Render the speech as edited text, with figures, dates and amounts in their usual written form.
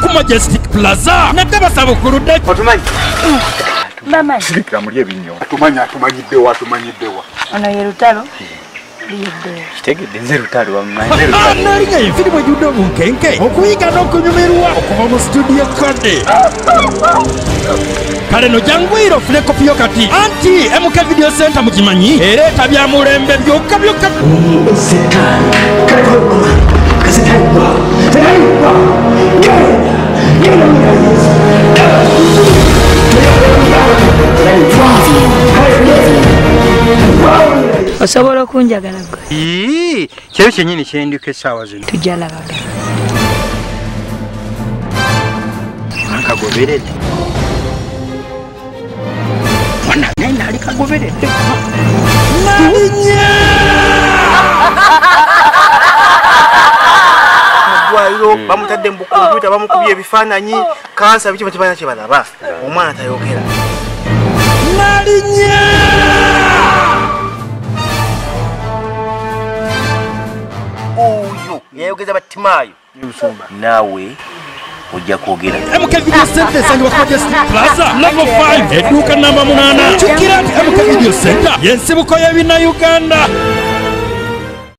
Majestic Plaza nakabasaba kurudde otumanyi mama sirikira muri ebinyo tumanyiddewa ono ye Lutalo kitegedde nze Lutalo wamumanyi nalinga enfiri bwe judde obunkenke okuyiga n'okunyumirwa okuva mu studio kode kale no jangwiro ofune kopi yo kati anti MK Video Center mukimanyi ereeta bya mulembe byokka osobola okunjagala gwe kyebyo kyennyini kyendika essaawa zino tujalabaga ankagoberedde mwana naye naali kagoberedde dwaliro bamutadde mu bukompyuta bamukubye ebifaananyi kansa biki batibana kye balaba omwana tayogera nalinnya oyo yayogeza battimaayo naawe ojja kwogera MK Video Center esangibwa ku Majestic Plaza level 5 edduuka namba 8 kyukira nti MK Video Center y'ensibuko y'ebinna Uganda.